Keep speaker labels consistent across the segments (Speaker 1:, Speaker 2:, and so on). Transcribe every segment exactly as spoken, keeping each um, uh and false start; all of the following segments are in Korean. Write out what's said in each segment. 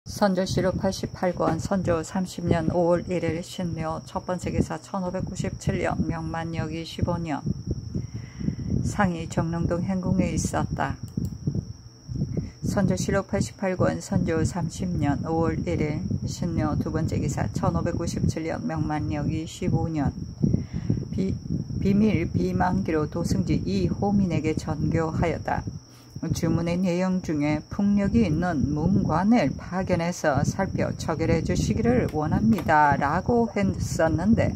Speaker 1: 선조시로 팔십팔 권 선조 삼십 년 오월 일일 신묘 첫번째 기사 천오백구십칠 년 명만여기 십오 년 상이 정릉동 행궁에 있었다. 선조시로 팔십팔 권 선조 삼십 년 오월 일일 신묘 두번째 기사 천오백구십칠 년 명만여기 십오 년 비, 비밀 비만기로 도승지 이호민에게 전교하였다. 주문의 내용 중에 풍력이 있는 문관을 파견해서 살펴 처결해 주시기를 원합니다 라고 했었는데,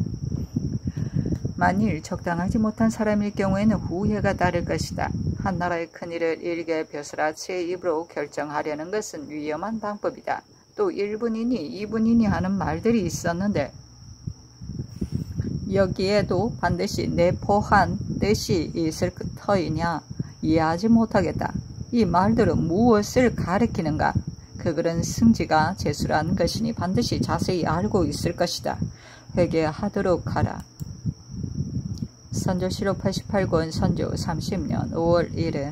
Speaker 1: 만일 적당하지 못한 사람일 경우에는 후회가 따를 것이다. 한나라의 큰일을 일개 벼슬아치의 입으로 결정하려는 것은 위험한 방법이다. 또 일 분이니 이 분이니 하는 말들이 있었는데, 여기에도 반드시 내포한 뜻이 있을 터이냐 이해하지 못하겠다. 이 말들은 무엇을 가리키는가? 그들은 승지가 제술한 것이니 반드시 자세히 알고 있을 것이다. 회개하도록 하라. 선조시로 팔십팔 권 선조 삼십 년 오월 일일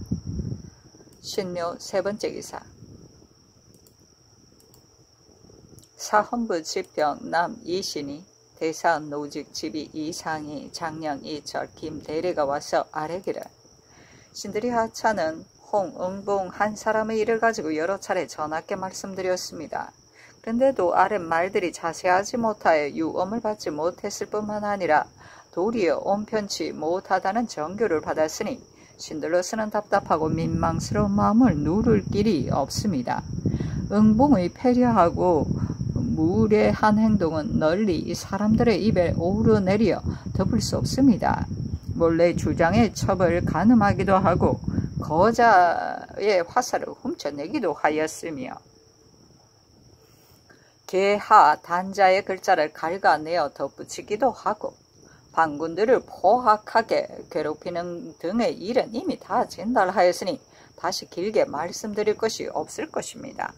Speaker 1: 신묘 세번째 기사 사헌부 지평 남 이신이 대사 노직 집이 이상이 장령 이철 김대리가 와서 아뢰기를, 신들이 하차는 홍응봉 한 사람의 일을 가지고 여러 차례 전하께 말씀드렸습니다. 그런데도 아랫 말들이 자세하지 못하여 유엄을 받지 못했을 뿐만 아니라 도리어 온편치 못하다는 정교를 받았으니 신들로서는 답답하고 민망스러운 마음을 누를 길이 없습니다. 응봉의 패려하고 무례한 행동은 널리 이 사람들의 입에 오르내려 덮을 수 없습니다. 몰래 주장의 첩을 가늠하기도 하고 거자의 화살을 훔쳐내기도 하였으며, 계하 단자의 글자를 갉아내어 덧붙이기도 하고 반군들을 포악하게 괴롭히는 등의 일은 이미 다 진달하였으니 다시 길게 말씀드릴 것이 없을 것입니다.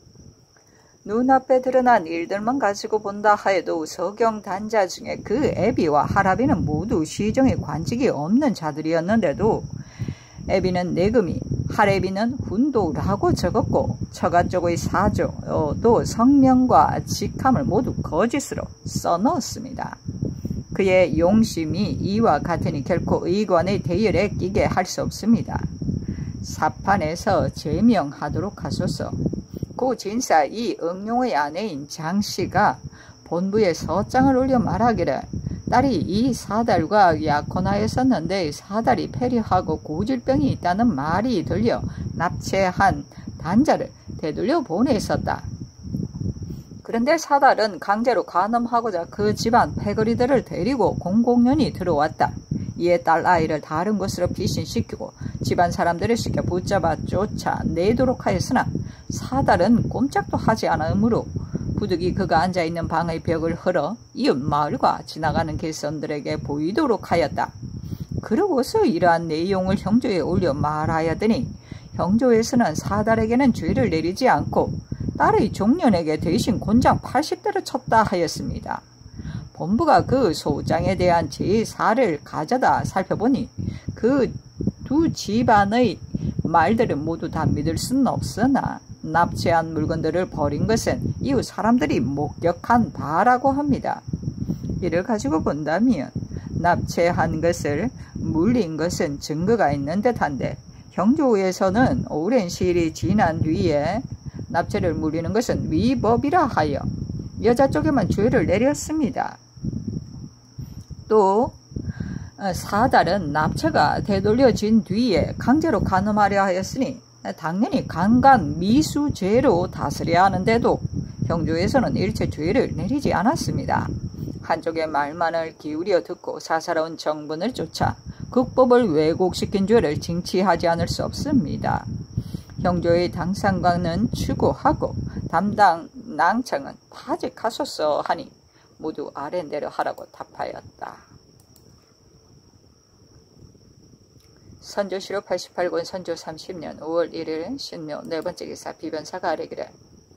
Speaker 1: 눈앞에 드러난 일들만 가지고 본다 하여도 서경 단자 중에 그 애비와 하라비는 모두 시정의 관직이 없는 자들이었는데도 애비는 내금이, 하레비는 훈도라고 적었고 처가 쪽의 사조도 성명과 직함을 모두 거짓으로 써넣었습니다. 그의 용심이 이와 같으니 결코 의관의 대열에 끼게 할 수 없습니다. 사판에서 제명하도록 하소서. 고 진사 이 응용의 아내인 장씨가 본부에 서장을 올려 말하기를, 딸이 이 사달과 약혼하였었는데 사달이 폐렴하고 고질병이 있다는 말이 들려 납치한 단자를 되돌려 보냈었다. 그런데 사달은 강제로 간음하고자 그 집안 패거리들을 데리고 공공연히 들어왔다. 이에 딸 아이를 다른 곳으로 피신시키고 집안 사람들을 시켜 붙잡아 쫓아 내도록 하였으나 사달은 꼼짝도 하지 않으므로 부득이 그가 앉아있는 방의 벽을 흘러 이웃 마을과 지나가는 길선들에게 보이도록 하였다. 그러고서 이러한 내용을 형조에 올려 말하였더니 형조에서는 사달에게는 죄를 내리지 않고 딸의 종년에게 대신 곤장 팔십 대를 쳤다 하였습니다. 본부가 그 소장에 대한 제사를 가져다 살펴보니 그 두 집안의 말들은 모두 다 믿을 수는 없으나 납치한 물건들을 버린 것은 이웃 사람들이 목격한 바라고 합니다. 이를 가지고 본다면 납치한 것을 물린 것은 증거가 있는 듯한데, 형조에서는 오랜 시일이 지난 뒤에 납치를 물리는 것은 위법이라 하여 여자 쪽에만 죄를 내렸습니다. 또 사달은 납치가 되돌려진 뒤에 강제로 간음하려 하였으니 당연히 강간 미수죄로 다스려야 하는데도 형조에서는 일체 죄를 내리지 않았습니다. 한쪽의 말만을 기울여 듣고 사사로운 정분을 쫓아 국법을 왜곡시킨 죄를 징치하지 않을 수 없습니다. 형조의 당상관은 추구하고 담당 낭청은 파직하소서 하니 모두 아랜대로 하라고 답하였다. 선조시로 팔십팔 권 선조 삼십 년 오월 일일 신묘 네번째 기사 비변사가 아뢰기를,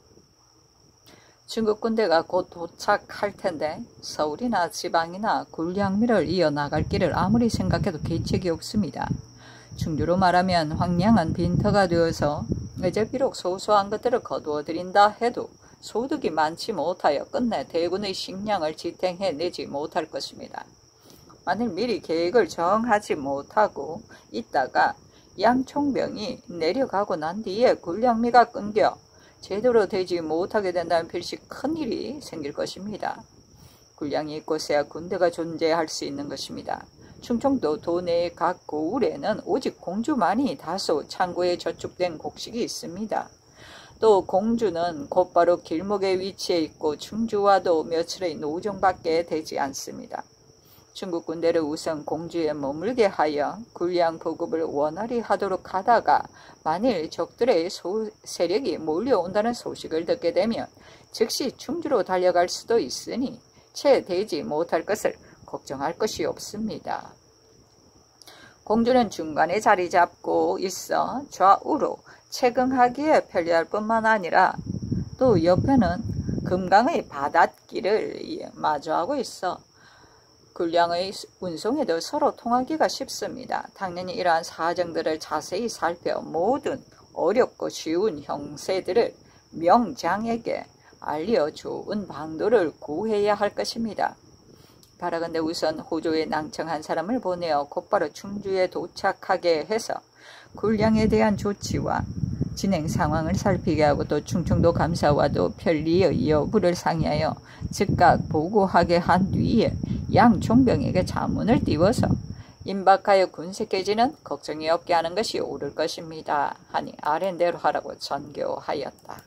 Speaker 1: 중국 군대가 곧 도착할 텐데 서울이나 지방이나 굴량미를 이어나갈 길을 아무리 생각해도 계책이 없습니다. 충주로 말하면 황량한 빈터가 되어서 이제 비록 소소한 것들을 거두어 드린다 해도 소득이 많지 못하여 끝내 대군의 식량을 지탱해내지 못할 것입니다. 만일 미리 계획을 정하지 못하고 있다가 양총병이 내려가고 난 뒤에 군량미가 끊겨 제대로 되지 못하게 된다면 필시 큰일이 생길 것입니다. 군량이 있고서야 군대가 존재할 수 있는 것입니다. 충청도 도내의 각 고을에는 오직 공주만이 다소 창고에 저축된 곡식이 있습니다. 또 공주는 곧바로 길목에 위치해 있고 충주와도 며칠의 노정밖에 되지 않습니다. 중국 군대를 우선 공주에 머물게 하여 군량 보급을 원활히 하도록 하다가 만일 적들의 소, 세력이 몰려온다는 소식을 듣게 되면 즉시 충주로 달려갈 수도 있으니 채 되지 못할 것을 걱정할 것이 없습니다. 공주는 중간에 자리 잡고 있어 좌우로 채긍하기에 편리할 뿐만 아니라 또 옆에는 금강의 바닷길을 마주하고 있어 군량의 운송에도 서로 통하기가 쉽습니다. 당연히 이러한 사정들을 자세히 살펴 모든 어렵고 쉬운 형세들을 명장에게 알려 좋은 방도를 구해야 할 것입니다. 바라건대 우선 호조에 낭청한 사람을 보내어 곧바로 충주에 도착하게 해서 군량에 대한 조치와 진행 상황을 살피게 하고 또 충청도 감사와도 편리의 여부를 상의하여 즉각 보고하게 한 뒤에 양 총병에게 자문을 띄워서 임박하여 군색해지는 걱정이 없게 하는 것이 옳을 것입니다. 하니 아랜대로 하라고 전교하였다.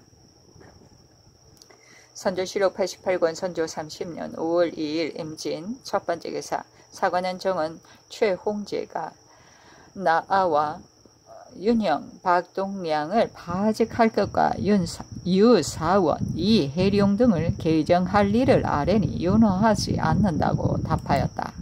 Speaker 1: 선조실록 팔십팔 권 선조 삼십 년 오월 이일 임진 첫 번째 기사 사관원 정은 최홍제가 나아와 윤형, 박동량을 파직할 것과 윤사, 유사원, 이해룡 등을 개정할 일을 아랜이 윤허하지 않는다고 답하였다.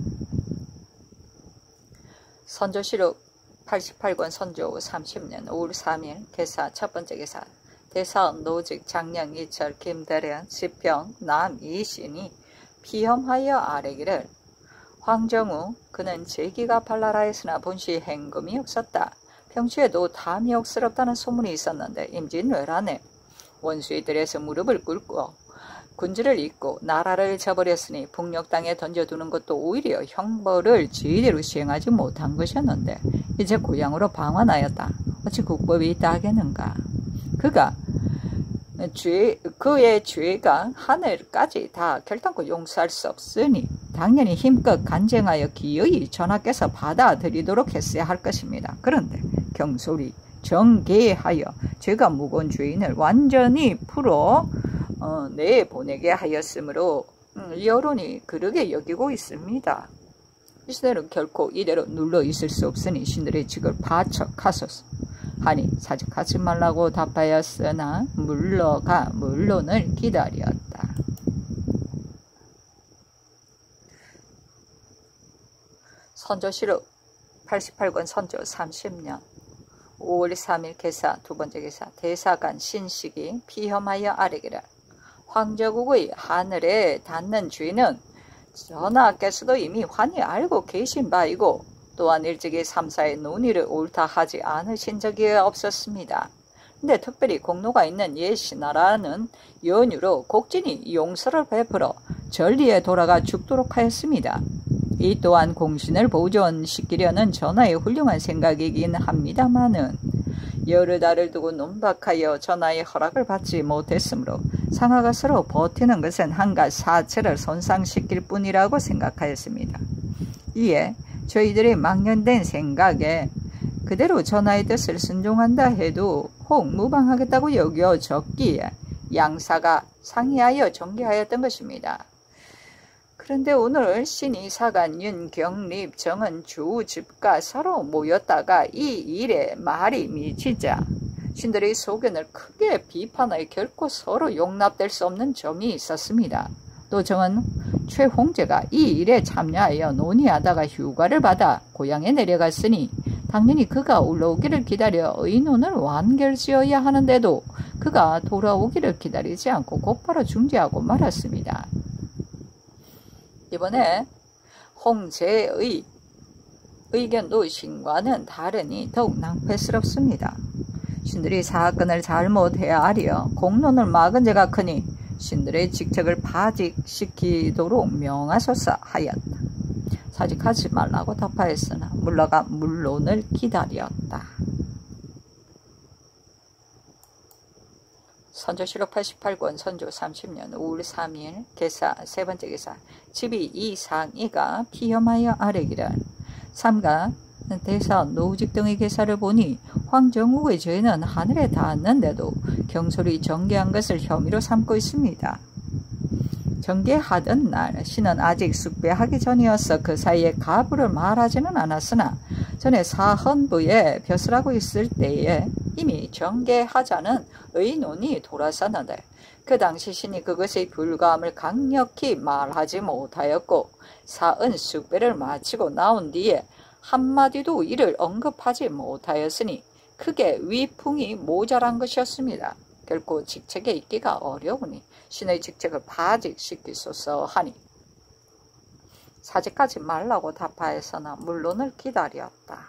Speaker 1: 선조실록 팔십팔 권 선조 삼십 년 오월 삼일 개사 첫 번째 기사 대사원 노직 장량 이철 김대련 지평 남이신이 피험하여 아뢰기를 황정우 그는 재기가 발랄하였으나 본시 행금이 없었다. 평시에도 탐욕스럽다는 소문이 있었는데 임진왜란에 원수의 들에서 무릎을 꿇고 군주를 잇고 나라를 저버렸으니 북녘 땅에 던져두는 것도 오히려 형벌을 제대로 시행하지 못한 것이었는데 이제 고향으로 방환하였다. 어찌 국법이 있다 하겠는가. 그가 죄, 그의 죄가 하늘까지 다 결단코 용서할 수 없으니 당연히 힘껏 간쟁하여 기어이 전하께서 받아들이도록 했어야 할 것입니다. 그런데 경솔이 정계하여 죄가 무거운 죄인을 완전히 풀어 어, 내보내게 하였으므로 음, 여론이 그러게 여기고 있습니다. 이 시대는 결코 이대로 눌러 있을 수 없으니 신들의 직을 바척하소서 하니 사직하지 말라고 답하였으나 물러가 물론을 기다렸다. 선조실록 팔십팔 권 선조 삼십 년 오월 삼일 개사 두 번째 개사 대사관 신식이 피험하여 아뢰기를 황저국의 하늘에 닿는 죄는 전하께서도 이미 환히 알고 계신 바이고 또한 일찍이 삼사의 논의를 옳다 하지 않으신 적이 없었습니다. 근데 특별히 공로가 있는 예시나라는 연유로 곡진이 용서를 베풀어 전리에 돌아가 죽도록 하였습니다. 이 또한 공신을 보존시키려는 전하의 훌륭한 생각이긴 합니다마는 여러 달을 두고 논박하여 전하의 허락을 받지 못했으므로 상하가 서로 버티는 것은 한갓 사체를 손상시킬 뿐이라고 생각하였습니다. 이에 저희들의 망연된 생각에 그대로 전하의 뜻을 순종한다 해도 혹 무방하겠다고 여겨졌기에 양사가 상의하여 종결하였던 것입니다. 그런데 오늘 신이 사간 윤경립 정은 주 집가 서로 모였다가 이 일에 말이 미치자 신들의 소견을 크게 비판하여 결코 서로 용납될 수 없는 점이 있었습니다. 또 정은 최홍제가 이 일에 참여하여 논의하다가 휴가를 받아 고향에 내려갔으니 당연히 그가 올라오기를 기다려 의논을 완결지어야 하는데도 그가 돌아오기를 기다리지 않고 곧바로 중지하고 말았습니다. 이번에 홍제의 의견도 신과는 다르니 더욱 낭패스럽습니다. 신들이 사건을 잘못 헤아려 공론을 막은 죄가 크니 신들의 직책을 파직시키도록 명하소서 하였다. 사직하지 말라고 답하였으나 물러가 물론을 기다렸다. 선조실록 팔십팔 권 선조 삼십 년 오월 삼 일 계사 세 번째 계사 집이 이상이가 피험하여 아뢰기를 삼가 대사 노직 등의 계사를 보니 황정욱의 죄는 하늘에 닿았는데도 경솔히 정계한 것을 혐의로 삼고 있습니다. 정계하던 날 신은 아직 숙배하기 전이어서 그 사이에 가부를 말하지는 않았으나 전에 사헌부에 벼슬하고 있을 때에 이미 정계하자는 의논이 돌아섰는데 그 당시 신이 그것의 불가함을 강력히 말하지 못하였고 사은 숙배를 마치고 나온 뒤에 한마디도 이를 언급하지 못하였으니 크게 위풍이 모자란 것이었습니다. 결코 직책에 있기가 어려우니 신의 직책을 파직시키소서 하니 사직하지 말라고 답하였으나 물론을 기다렸다.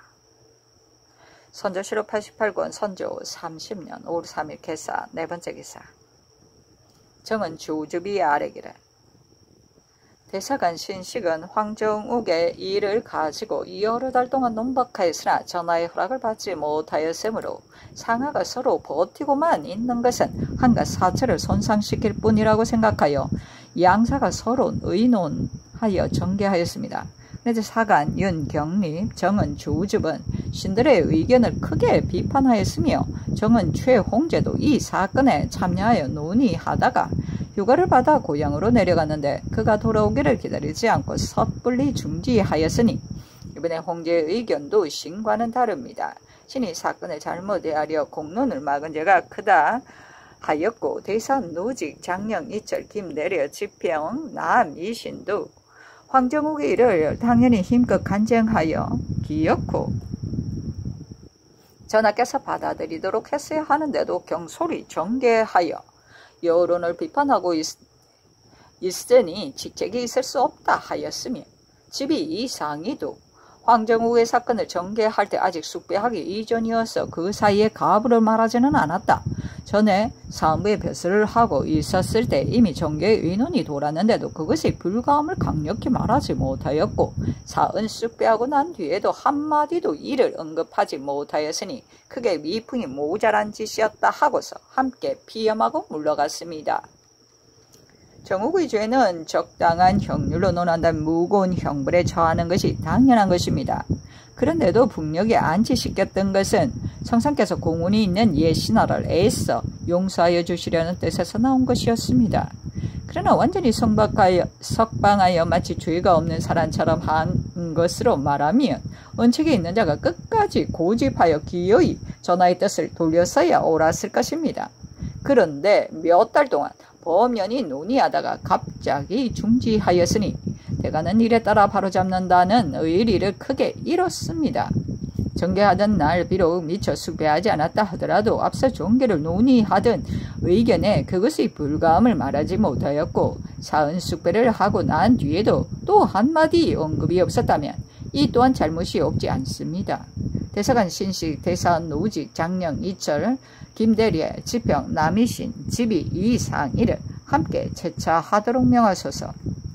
Speaker 1: 선조실록 팔십팔 권 선조 삼십 년 오월 삼 일 계사 네 번째 기사 정은 주주비에 아뢰기를 대사관 신식은 황정욱의 일을 가지고 여러 달 동안 논박하였으나 전하의 허락을 받지 못하였으므로 상하가 서로 버티고만 있는 것은 한가 사체를 손상시킬 뿐이라고 생각하여 양사가 서로 의논하여 정계하였습니다. 그래서 사간, 윤경립, 정은 주줍은 신들의 의견을 크게 비판하였으며 정은 최홍제도 이 사건에 참여하여 논의하다가 휴가를 받아 고향으로 내려갔는데 그가 돌아오기를 기다리지 않고 섣불리 중지하였으니 이번에 홍제의 의견도 신과는 다릅니다. 신이 사건을 잘못 헤아려 공론을 막은 죄가 크다 하였고 대사 노직 장령 이철 김내려 지평 남 이신도 황정욱의 일을 당연히 힘껏 간쟁하여 기어코 전하께서 받아들이도록 했어야 하는데도 경솔히 정계하여 여론을 비판하고 있, 있으니 직책이 있을 수 없다 하였으며 집이 이상이도 황정욱의 사건을 정계할 때 아직 숙배하기 이전이어서 그 사이에 가부를 말하지는 않았다. 전에 사무에 벼슬을 하고 있었을 때 이미 정계의 의논이 돌았는데도 그것의 불가함을 강력히 말하지 못하였고 사은 숙배하고 난 뒤에도 한마디도 이를 언급하지 못하였으니 크게 미풍이 모자란 짓이었다 하고서 함께 피험하고 물러갔습니다. 정욱의 죄는 적당한 형률로 논한다면 무거운 형벌에 처하는 것이 당연한 것입니다. 그런데도 북녘에 안치시켰던 것은 성상께서 공운이 있는 옛 신하를 애써 용서하여 주시려는 뜻에서 나온 것이었습니다. 그러나 완전히 성박하여, 석방하여 마치 죄가 없는 사람처럼 한 것으로 말하면 은책에 있는 자가 끝까지 고집하여 기어이 전하의 뜻을 돌려서야 옳았을 것입니다. 그런데 몇 달 동안 범연이 논의하다가 갑자기 중지하였으니 대가는 일에 따라 바로잡는다는 의리를 크게 잃었습니다. 정계하던 날 비록 미처 숙배하지 않았다 하더라도 앞서 종계를 논의하던 의견에 그것의 불가함을 말하지 못하였고 사은 숙배를 하고 난 뒤에도 또 한마디 언급이 없었다면 이 또한 잘못이 없지 않습니다. 대사관 신식, 대사 노직, 장령 이철, 김대리의 지평, 남이신, 집이 이상이를 함께 채차하도록 명하소서.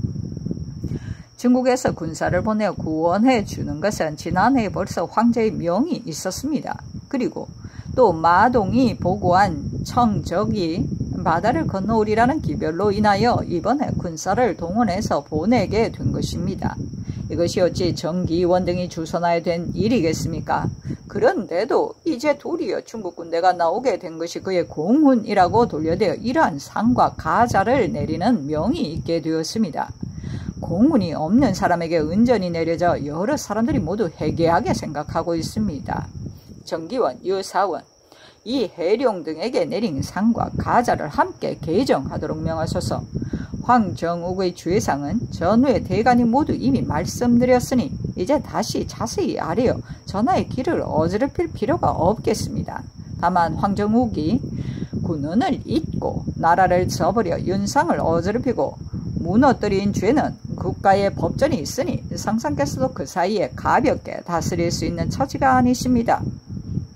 Speaker 1: 중국에서 군사를 보내어 구원해 주는 것은 지난해에 벌써 황제의 명이 있었습니다. 그리고 또 마동이 보고한 청적이 바다를 건너오리라는 기별로 인하여 이번에 군사를 동원해서 보내게 된 것입니다. 이것이 어찌 정기원 등이 주선하여 된 일이겠습니까? 그런데도 이제 도리어 중국 군대가 나오게 된 것이 그의 공훈이라고 돌려대어 이러한 상과 가자를 내리는 명이 있게 되었습니다. 공훈이 없는 사람에게 은전이 내려져 여러 사람들이 모두 해괴하게 생각하고 있습니다. 정기원, 유사원, 이 해룡 등에게 내린 상과 가자를 함께 개정하도록 명하소서. 황정욱의 주의사항은 전후에 대간이 모두 이미 말씀드렸으니 이제 다시 자세히 아뢰어 전하의 길을 어지럽힐 필요가 없겠습니다. 다만 황정욱이 군원을 잇고 나라를 저버려 윤상을 어지럽히고 무너뜨린 죄는 국가의 법전이 있으니 성상께서도 그 사이에 가볍게 다스릴 수 있는 처지가 아니십니다.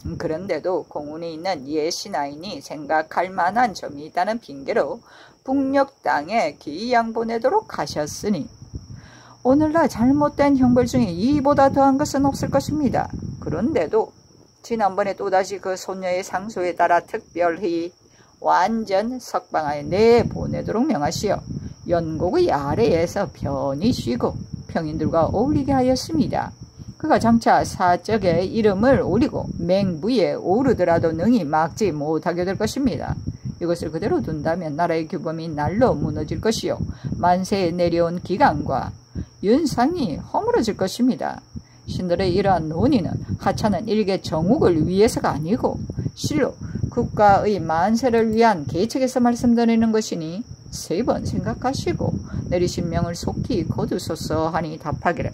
Speaker 1: 그런데도 공운이 있는 예신하인이 생각할 만한 점이 있다는 핑계로 북녘 땅에 귀양 보내도록 하셨으니 오늘날 잘못된 형벌 중에 이보다 더한 것은 없을 것입니다. 그런데도 지난번에 또다시 그 손녀의 상소에 따라 특별히 완전 석방하에 내보내도록 명하시어 연곡의 아래에서 편히 쉬고 평인들과 어울리게 하였습니다. 그가 장차 사적의 이름을 올리고 맹부에 오르더라도 능히 막지 못하게 될 것입니다. 이것을 그대로 둔다면 나라의 규범이 날로 무너질 것이요 만세에 내려온 기강과 윤상이 허물어질 것입니다. 신들의 이러한 논의는 하찮은 일개 정욱을 위해서가 아니고 실로 국가의 만세를 위한 계책에서 말씀드리는 것이니 세 번 생각하시고 내리신 명을 속히 거두소서 하니 답하기를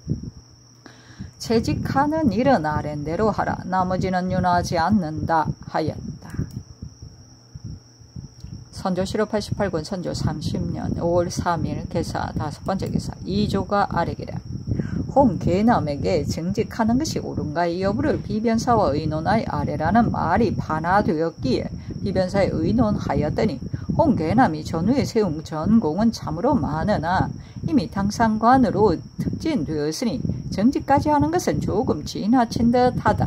Speaker 1: 채직하는 일은 아랜대로 하라. 나머지는 윤하지 않는다 하였다. 선조실록 팔십팔 권 선조 삼십 년 오월 삼일 개사 다섯 번째 개사 이조가 아래기라. 홍 계남에게 정직하는 것이 옳은가 이 여부를 비변사와 의논하여 아래라는 말이 반화되었기에 비변사에 의논하였더니 홍 계남이 전후에 세운 전공은 참으로 많으나 이미 당상관으로 특진되었으니 정직까지 하는 것은 조금 지나친 듯하다.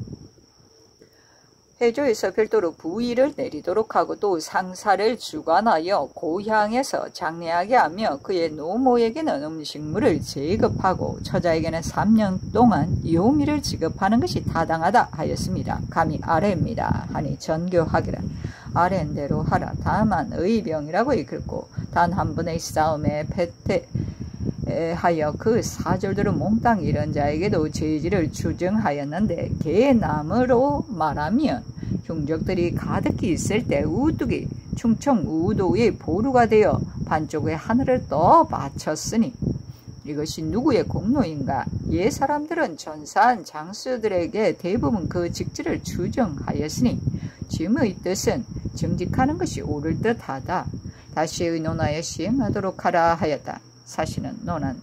Speaker 1: 해조에서 별도로 부의를 내리도록 하고 또 상사를 주관하여 고향에서 장례하게 하며 그의 노모에게는 음식물을 제급하고 처자에게는 삼 년 동안 요미를 지급하는 것이 타당하다 하였습니다. 감히 아래입니다 하니 전교하기를 아래인대로 하라. 다만 의병이라고 이끌고 단 한 번의 싸움에 패퇴하여 그 사절들을 몽땅 잃은 자에게도 죄질을 추정하였는데 계남으로 말하면 흉적들이 가득히 있을 때 우뚝이 충청 우도의 보루가 되어 반쪽의 하늘을 떠 바쳤으니 이것이 누구의 공로인가? 옛 사람들은 전사한 장수들에게 대부분 그 직지를 추정하였으니 짐의 뜻은 정직하는 것이 옳을 듯하다. 다시 의논하여 시행하도록 하라 하였다. 사실은 논한다.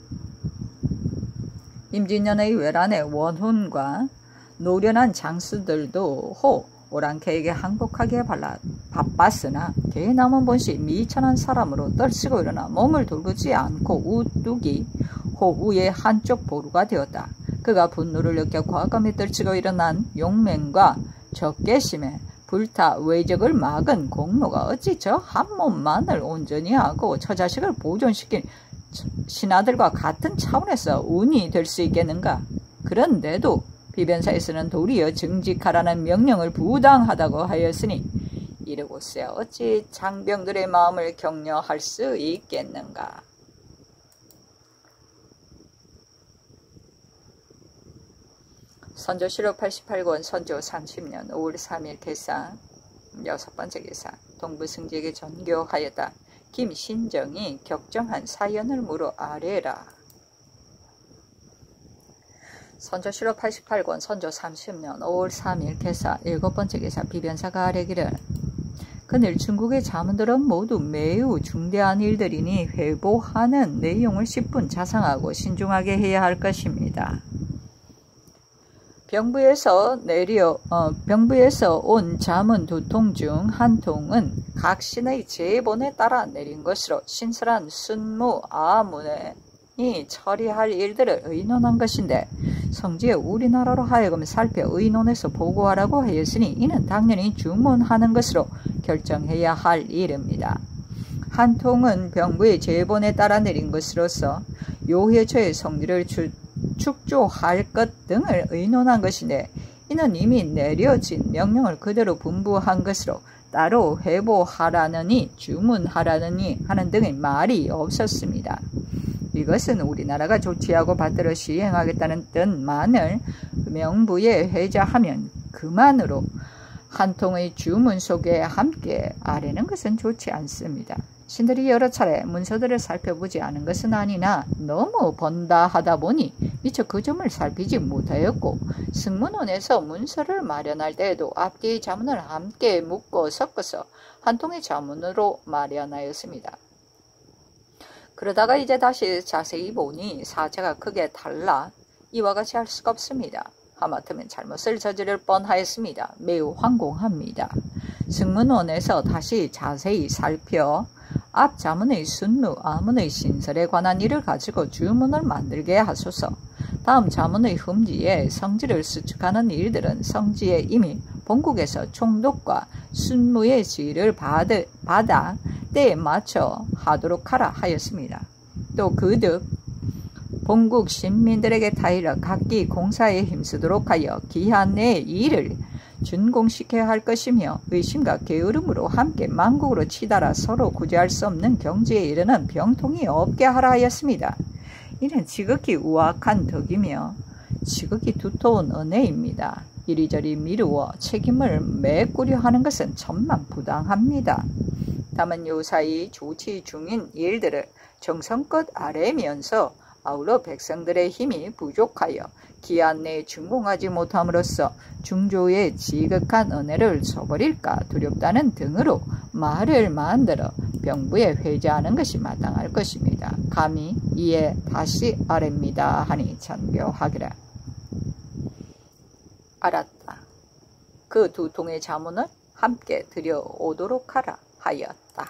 Speaker 1: 임진년의 외란에 원훈과 노련한 장수들도 호 오랑캐에게 항복하기에 발라 바빴으나 계남은 본시 미천한 사람으로 떨치고 일어나 몸을 돌보지 않고 우뚝이 호우의 한쪽 보루가 되었다. 그가 분노를 느껴 과감히 떨치고 일어난 용맹과 적개심에 불타 외적을 막은 공로가 어찌 저 한 몸만을 온전히 하고 처자식을 보존시킨 신하들과 같은 차원에서 운이 될 수 있겠는가? 그런데도 비변사에서는 도리어 정직하라는 명령을 부당하다고 하였으니 이르고서야 어찌 장병들의 마음을 격려할 수 있겠는가? 선조실록 팔십팔 권 선조 삼십 년 오월 삼일 개사 여섯 번째 개사 동부승지에게 전교하였다. 김신정이 격정한 사연을 물어 아뢰라. 선조실록 팔십팔 권 선조 삼십 년 오월 삼일 개사 일곱 번째 개사 비변사가 아뢰기를 그늘 중국의 자문들은 모두 매우 중대한 일들이니 회보하는 내용을 십분 자상하고 신중하게 해야 할 것입니다. 병부에서 내려 어, 병부에서 온 자문 두 통 중 한 통은 각 신의 제본에 따라 내린 것으로 신설한 순무 아문이 처리할 일들을 의논한 것인데 성지에 우리나라로 하여금 살펴 의논해서 보고하라고 하였으니 이는 당연히 주문하는 것으로 결정해야 할 일입니다. 한 통은 병부의 제본에 따라 내린 것으로서 요해초의 성질을 주, 축조할 것 등을 의논한 것인데 이는 이미 내려진 명령을 그대로 분부한 것으로 따로 회보하라느니 주문하라느니 하는 등의 말이 없었습니다. 이것은 우리나라가 조치하고 받들어 시행하겠다는 뜻만을 명부에 회자하면 그만으로 한 통의 주문 속에 함께 아뢰는 것은 좋지 않습니다. 신들이 여러 차례 문서들을 살펴보지 않은 것은 아니나 너무 번다 하다 보니 미처 그 점을 살피지 못하였고 승문원에서 문서를 마련할 때에도 앞뒤의 자문을 함께 묶어 섞어서 한 통의 자문으로 마련하였습니다. 그러다가 이제 다시 자세히 보니 사제가 크게 달라 이와 같이 할 수가 없습니다. 하마터면 잘못을 저지를 뻔하였습니다. 매우 황공합니다. 승문원에서 다시 자세히 살펴 앞 자문의 순무, 아문의 신설에 관한 일을 가지고 주문을 만들게 하소서. 다음 자문의 흠지에 성지를 수축하는 일들은 성지에 이미 본국에서 총독과 순무의 지휘를 받, 받아 때에 맞춰 하도록 하라 하였습니다. 또 그득 본국 신민들에게 타일러 각기 공사에 힘쓰도록 하여 기한 내에 일을 준공시켜야 할 것이며 의심과 게으름으로 함께 만국으로 치달아 서로 구제할 수 없는 경지에 이르는 병통이 없게 하라 하였습니다. 이는 지극히 우악한 덕이며 지극히 두터운 은혜입니다. 이리저리 미루어 책임을 메꾸려 하는 것은 천만 부당합니다. 다만 요사이 조치 중인 일들을 정성껏 아뢰면서 아울러 백성들의 힘이 부족하여 기한 내에 준공하지 못함으로써 중조의 지극한 은혜를 저버릴까 두렵다는 등으로 말을 만들어 병부에 회자하는 것이 마땅할 것입니다. 감히 이에 다시 아뢰입니다 하니 전교하기라. 알았다. 그 두 통의 자문을 함께 들여오도록 하라 하였다.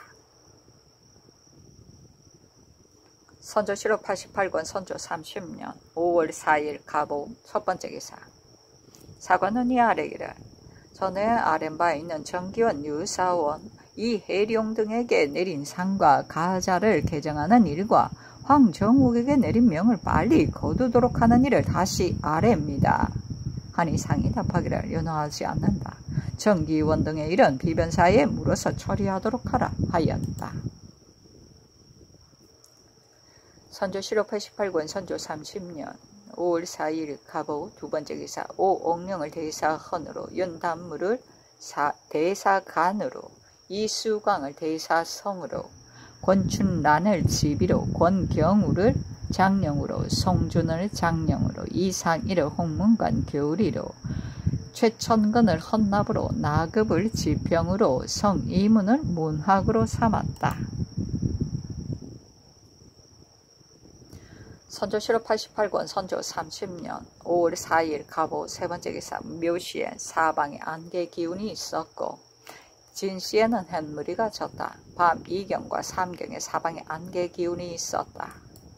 Speaker 1: 선조실록 팔십팔 권 선조 삼십 년 오월 사일 갑오 첫 번째 기사. 사관은 이 아래기를 전에 아랜 바 있는 정기원 유사원 이해룡 등에게 내린 상과 가자를 개정하는 일과 황정욱에게 내린 명을 빨리 거두도록 하는 일을 다시 아래입니다. 하니 상이 답하기를 연호하지 않는다. 정기원 등의 일은 비변사에 물어서 처리하도록 하라 하였다. 선조실록 팔십팔 권 선조 삼십 년 오월 사일 갑오 두 번째 기사. 오옥령을 대사헌으로 윤단무를 대사간으로 이수광을 대사성으로 권춘란을 지비로 권경우를 장령으로 송준을 장령으로 이상일을 홍문관 교리로 최천근을 헌납으로 나급을 지평으로 성이문을 문학으로 삼았다. 선조실록 팔십팔 권 선조 삼십 년 오월 사일 갑오 세 번째 기사. 묘시에 사방에 안개 기운이 있었고 진시에는 햇무리가 졌다. 밤 이경과 삼경에 사방에 안개 기운이 있었다.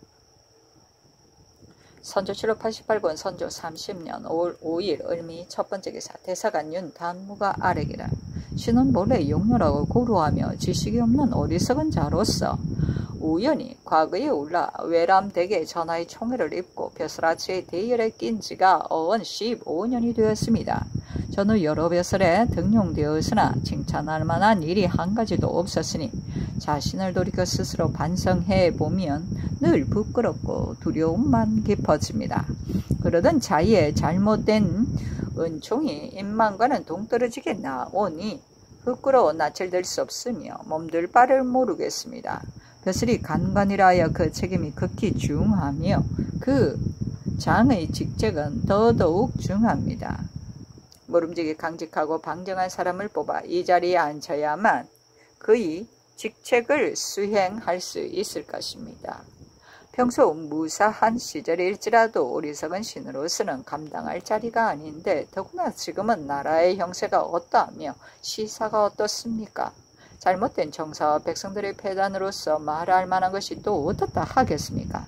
Speaker 1: 선조실록 팔십팔 권 선조 삼십 년 오월 오일 을미 첫 번째 기사. 대사관 윤단무가 아뢰기를 신은 본래 용렬하고 고루하며 지식이 없는 어리석은 자로서 우연히 과거에 올라 외람댁에 전하의 총애를 입고 벼슬아치의 대열에 낀 지가 어언 십오 년이 되었습니다. 전후 여러 벼슬에 등용되었으나 칭찬할 만한 일이 한 가지도 없었으니 자신을 돌이켜 스스로 반성해 보면 늘 부끄럽고 두려움만 깊어집니다. 그러던 자의에 잘못된 은총이 인망과는 동떨어지게 나오니 부끄러워 낯을 들 수 없으며 몸둘 바를 모르겠습니다. 벼슬이 간관이라 하여 그 책임이 극히 중하며 그 장의 직책은 더더욱 중합니다. 모름지기 강직하고 방정한 사람을 뽑아 이 자리에 앉혀야만 그의 직책을 수행할 수 있을 것입니다. 평소 무사한 시절일지라도 어리석은 신으로서는 감당할 자리가 아닌데 더구나 지금은 나라의 형세가 어떠하며 시사가 어떻습니까? 잘못된 정사와 백성들의 폐단으로서 말할 만한 것이 또 어떻다 하겠습니까?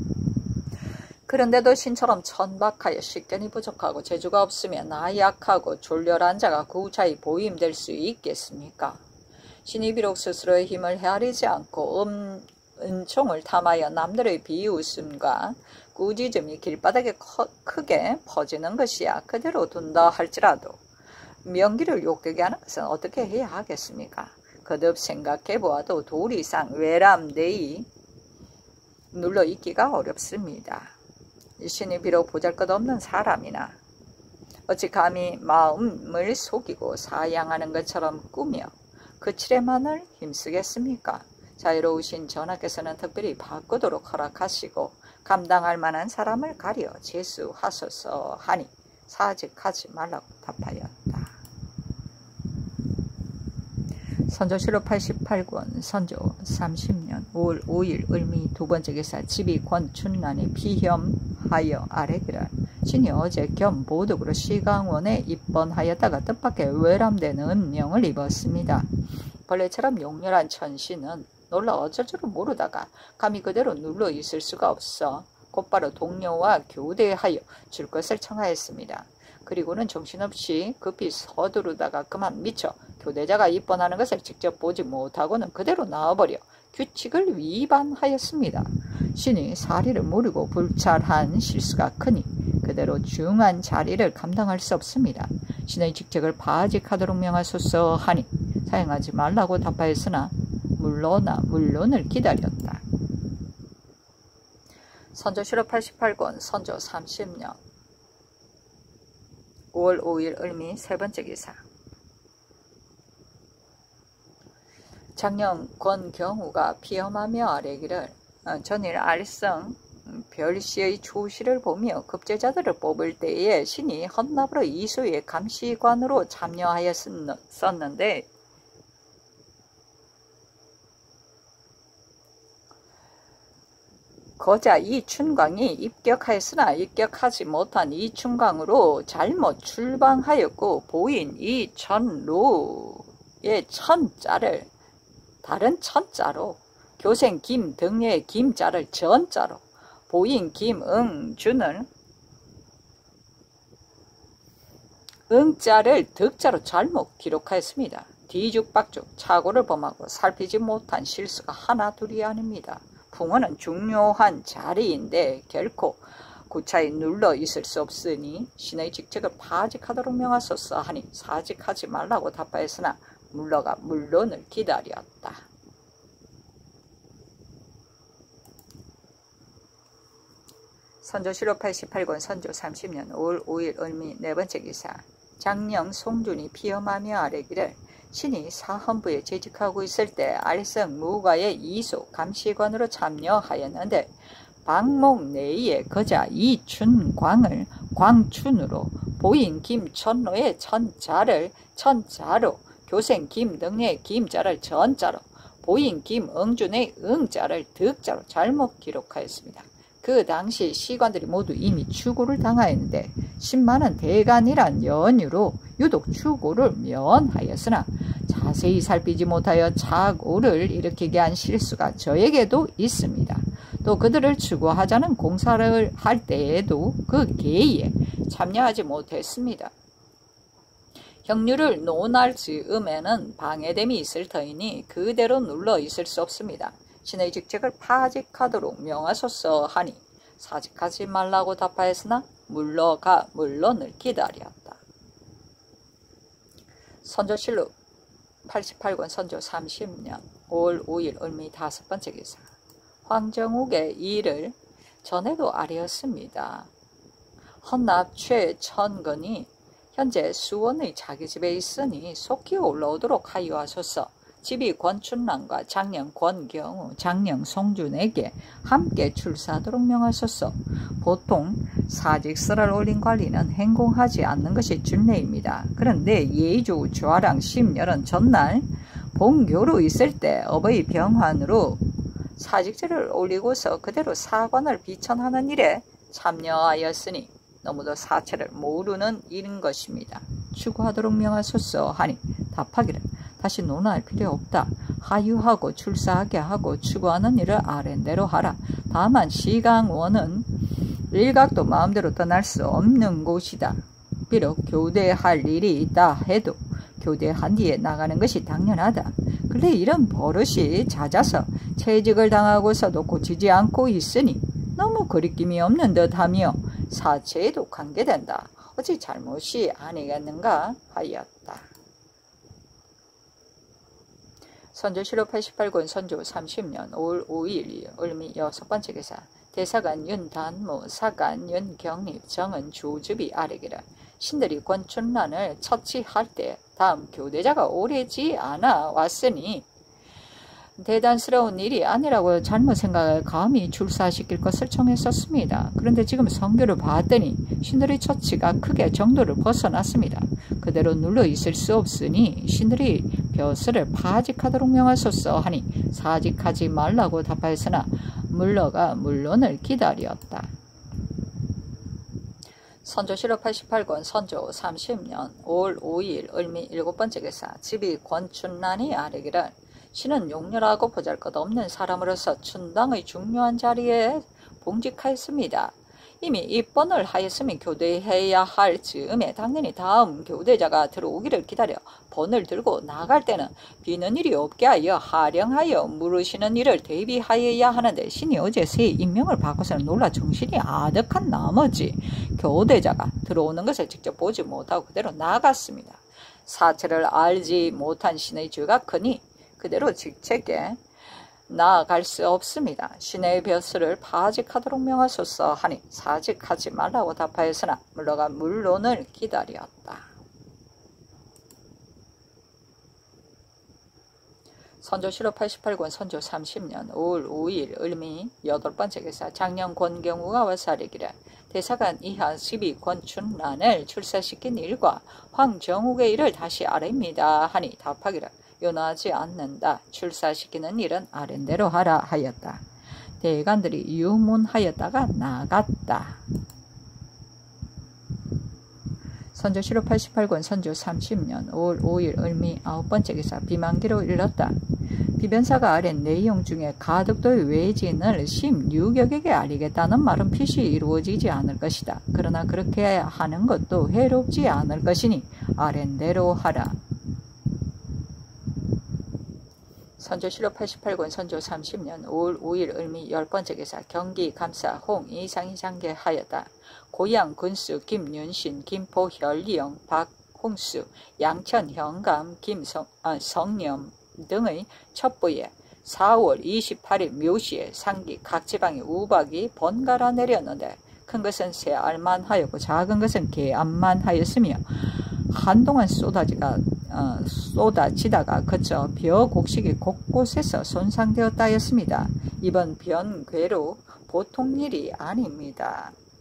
Speaker 1: 그런데도 신처럼 천박하여 식견이 부족하고 재주가 없으며 나약하고 졸렬한 자가 구차히 보임될 수 있겠습니까? 신이 비록 스스로의 힘을 헤아리지 않고 음, 은총을 탐하여 남들의 비웃음과 꾸짖음이 길바닥에 커, 크게 퍼지는 것이야 그대로 둔다 할지라도 명기를 욕되게 하는 것은 어떻게 해야 하겠습니까? 거듭 생각해보아도 도리상 외람되이 눌러있기가 어렵습니다. 신이 비록 보잘것없는 사람이나 어찌 감히 마음을 속이고 사양하는 것처럼 꾸며 그칠에만을 힘쓰겠습니까? 자유로우신 전하께서는 특별히 바꾸도록 허락하시고 감당할 만한 사람을 가려 제수하소서 하니 사직하지 말라고 답하였다. 선조실록 팔십팔 권 선조 삼십 년 오월 오일 을미 두 번째 기사. 집이 권춘란이 피혐하여 아뢰기를 신이 어제 겸 보덕으로 시강원에 입번하였다가 뜻밖의 외람되는 명을 입었습니다. 벌레처럼 용렬한 천신은 놀라 어쩔 줄을 모르다가 감히 그대로 눌러 있을 수가 없어 곧바로 동료와 교대하여 줄 것을 청하였습니다. 그리고는 정신없이 급히 서두르다가 그만 미쳐 교대자가 입번하는 것을 직접 보지 못하고는 그대로 나와버려 규칙을 위반하였습니다. 신이 사리를 모르고 불찰한 실수가 크니 그대로 중한 자리를 감당할 수 없습니다. 신의 직책을 파직하도록 명하소서 하니 사용하지 말라고 답하였으나 물러나 물론을 기다렸다. 선조실록 팔십팔 권 선조 삼십 년 오월 오일 을미 세 번째 기사. 장령 권경우가 비엄하며 아뢰기를 전일 알성 별시의 조시를 보며 급제자들을 뽑을 때에 신이 헌납으로 이소의 감시관으로 참여하였었는데 거자 이춘광이 입격하였으나 입격하지 못한 이춘광으로 잘못 출방하였고 보인 이천로의 천자를 다른 천자로 교생 김등의 김자를 전자로 보인 김응준을 응자를 득자로 잘못 기록하였습니다. 뒤죽박죽 착오를 범하고 살피지 못한 실수가 하나 둘이 아닙니다. 풍어는 중요한 자리인데 결코 구차히 눌러 있을 수 없으니 신의 직책을 파직하도록 명하소서 하니 사직하지 말라고 답하였으나 물러가 물론을 기다렸다. 선조실록 팔십팔 권 선조 삼십 년 오월 오일 을미 네 번째 기사. 장령 송준이 비엄하며 아뢰기를 신이 사헌부에 재직하고 있을 때 알성 무가의 이소 감시관으로 참여하였는데 방목 내에 거자 이춘광을 광춘으로 보인 김천로의 천자를 천자로 교생 김등의 김자를 전자로 보인 김응준의 응자를 득자로 잘못 기록하였습니다. 그 당시 시관들이 모두 이미 추고를 당하였는데 십만원 대간이란 연유로 유독 추고를 면하였으나 자세히 살피지 못하여 착오를 일으키게 한 실수가 저에게도 있습니다. 또 그들을 추구하자는 공사를 할 때에도 그 계의에 참여하지 못했습니다. 형류를 논할 즈음에는 방해됨이 있을 터이니 그대로 눌러 있을 수 없습니다. 신의 직책을 파직하도록 명하소서 하니 사직하지 말라고 답하였으나 물러가 물론을 기다렸다. 선조실록 팔십팔 권 선조 삼십 년 오월 오일 을미 다섯 번째 기사. 황정욱의 일을 전에도 아뢰었습니다. 헌납 최천건이 현재 수원의 자기 집에 있으니 속히 올라오도록 하여 하소서. 집이 권춘랑과 장령 권경우, 장령 송준에게 함께 출사하도록 명하소서. 보통 사직서를 올린 관리는 행공하지 않는 것이 준례입니다. 그런데 예주 좌랑 십여년 전날 본교로 있을 때 어버이 병환으로 사직제를 올리고서 그대로 사관을 비천하는 일에 참여하였으니 너무도 사체를 모르는 일인 것입니다. 추구하도록 명하소서 하니 답하기를 다시 논할 필요 없다. 하유하고 출사하게 하고 추구하는 일을 아랜대로 하라. 다만 시강원은 일각도 마음대로 떠날 수 없는 곳이다. 비록 교대할 일이 있다 해도 교대한 뒤에 나가는 것이 당연하다. 그런데 이런 버릇이 잦아서 채직을 당하고서도 고치지 않고 있으니 너무 거리낌이 없는 듯하며 사체에도 관계된다. 어찌 잘못이 아니겠는가 하였다. 선조실록 팔십팔 권 선조 삼십 년 오월 오일 을미 여섯 번째 기사. 대사관 윤단무, 사관 윤경립, 정은 조주비 아뢰기를 신들이 권춘란을 처치할 때 다음 교대자가 오래지 않아 왔으니 대단스러운 일이 아니라고 잘못 생각해 감히 출사시킬 것을 청했었습니다. 그런데 지금 성교를 봤더니 신들의 처치가 크게 정도를 벗어났습니다. 그대로 눌러 있을 수 없으니 신들이 벼슬을 파직하도록 명하소서 하니 사직하지 말라고 답하였으나 물러가 물론을 기다렸다. 선조실록 팔십팔 권 선조 삼십 년 오월 오일 을미 일곱 번째 기사 집이 권춘란이 아뢰기를 신은 용렬하고 보잘것없는 사람으로서 춘당의 중요한 자리에 봉직하였습니다. 이미 입번을 하였으면 교대해야 할 즈음에 당연히 다음 교대자가 들어오기를 기다려 번을 들고 나갈 때는 비는 일이 없게 하여 하령하여 물으시는 일을 대비하여야 하는데 신이 어제 새 임명을 받고서는 놀라 정신이 아득한 나머지 교대자가 들어오는 것을 직접 보지 못하고 그대로 나갔습니다. 사체를 알지 못한 신의 죄가 크니 그대로 직책에 나아갈 수 없습니다. 신의 벼슬을 파직하도록 명하소서 하니 사직하지 말라고 답하였으나 물러가 물론을 기다렸다. 선조실록 팔십팔 권 선조 삼십 년 오월 오일 을미 여덟 번째 기사 장년 권경우가 와서 아뢰기를 대사관 이하 십이 권춘란을 출사시킨 일과 황정욱의 일을 다시 아뢰입니다 하니 답하기를 요나하지 않는다. 출사시키는 일은 아랜대로 하라 하였다. 대관들이 유문하였다가 나갔다. 선조실록 팔십팔 권 선조 삼십 년 오월 오일 을미 아홉 번째 기사 비만기로 일렀다. 비변사가 아랜 내용 중에 가덕도의 외진을 십육역에게 알리겠다는 말은 필시 이루어지지 않을 것이다. 그러나 그렇게 하는 것도 해롭지 않을 것이니 아랜대로 하라. 선조실록 팔십팔 권 선조 삼십 년 오월 오일 을미 열 번째 기사 경기 감사 홍 이상이 장계하였다. 고양 군수 김윤신 김포현리영 박홍수 양천 현감 김성 아, 성념 등의 첩부에 사월 이십팔일 묘시에 상기 각 지방에 우박이 번갈아 내렸는데 큰 것은 새알만 하였고 작은 것은 개알만 하였으며 한동안 쏟아지가 어, 쏟아지다가 그쳐 벼 곡식이 곳곳에서 손상되었다 하였습니다. 이번 변괴로 보통 일이 아닙니다.